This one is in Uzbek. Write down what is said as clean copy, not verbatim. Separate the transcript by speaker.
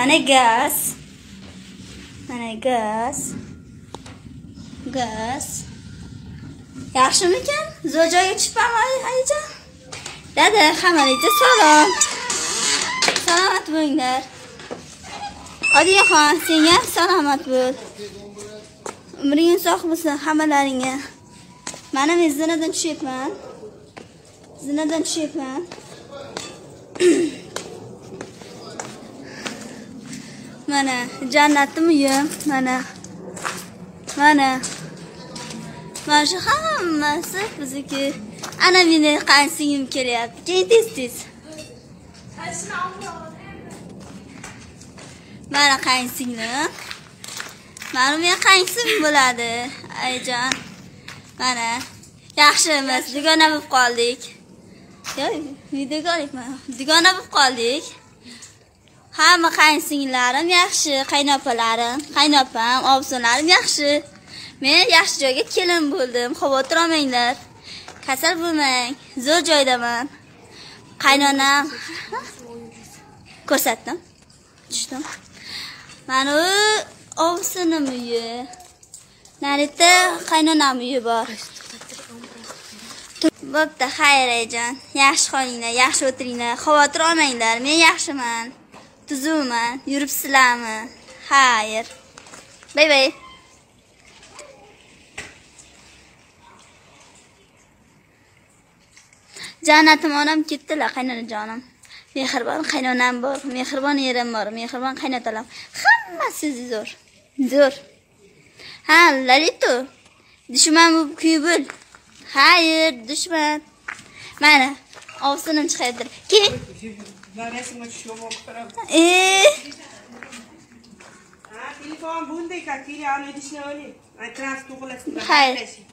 Speaker 1: Mana gaz. Mana gaz. Gaz. Yaxshimikan? Zo'r joyga tushibman, Aycha. Dada, hammaga salom. Salomat bo'linglar. Odiyaxon, senga salomat bo'l. Umring uzoq bo'lsin hammalaringga. Mana men zinadan tushyapman. Mana jannatning uyim, mana shu hammasi bizniki. Ana meni qansingim kelyapti. Keyin tez. Mana qansinglim. Mana men qansing bo'ladi, ayjon. Mana yaxshimiz, dugona bo'lib qoldik. Yo'q, videoga olayapman. Dugona bo'lib qoldik. Hamma qansinglarim yaxshi, qaynopalarim, qaynopam, ovsinlarim yaxshi. Men yaxshi joyga kelin bo'ldim. Xavotir olmanglar. Kasal bo'lmang. Zo'r joydaman. Qaynonam ko'rsatdim. Tushdim. Mana u ovsinim uyi. Narida qaynonam uyi bor. Bo'pti, xayr ayjon. Yaxshi qolinglar, yaxshi o'tiringlar. Xavotir olmanglar. Men yaxshiman. Tuzukman. Yuribsizlarmi? Xayr. Bay. Jannatim onam ketdilar, qaynonajonim. Mehribon qaynonam bor, mehribon erim bor, mehribon qaynotalam. Hammasi zo'r. Ha, Lalito. Dushman bu kuybil. Xayr, dushman. Mana, ovsinim chiqaydir. Keyin
Speaker 2: Rasmga tushib qarab. Telefon bunday ka, keling, ana idishni oling. Trans to'g'rilasini.
Speaker 1: Xayr.